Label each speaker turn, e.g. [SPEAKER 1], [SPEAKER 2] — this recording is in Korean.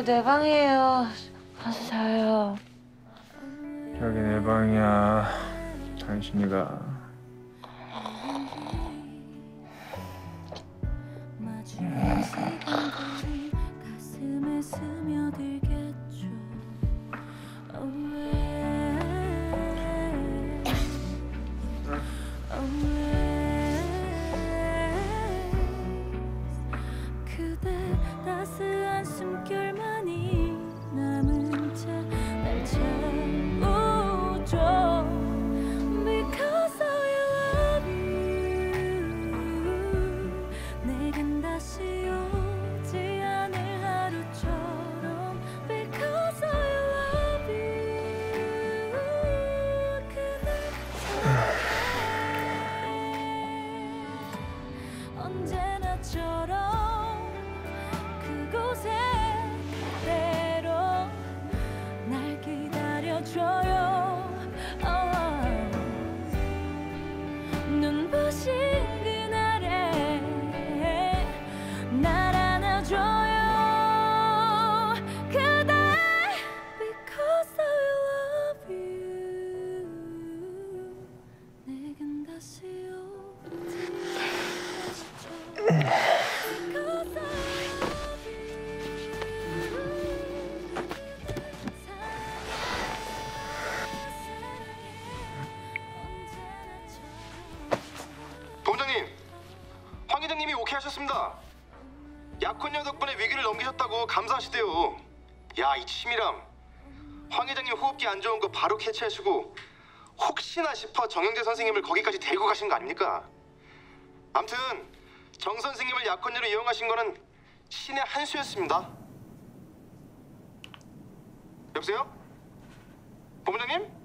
[SPEAKER 1] 여기 내 방이에요. 가서 자요.
[SPEAKER 2] 여기 내 방이야. 당신이가.
[SPEAKER 3] 가슴에 스며들겠죠. 그대 따스한 숨결만이 남은 채 날 채우죠. Because I love you. 내겐 다시 오지 않을 하루처럼. Because I love you. 그대 언제나처럼 그곳에 그대로 날 기다려줘요. 눈부신 그날에 날 안아줘요. 그대 Because I love you. 내겐 다시 오지 않죠.
[SPEAKER 4] 본부장님, 황 회장님이 오케이 하셨습니다. 약혼녀 덕분에 위기를 넘기셨다고 감사하시대요. 야, 이 치밀함. 황 회장님 호흡기 안 좋은 거 바로 캐치하시고 혹시나 싶어 정영재 선생님을 거기까지 데리고 가신 거 아닙니까? 암튼 정 선생님을 약혼녀로 이용하신 거는 신의 한 수였습니다. 여보세요? 본부장님?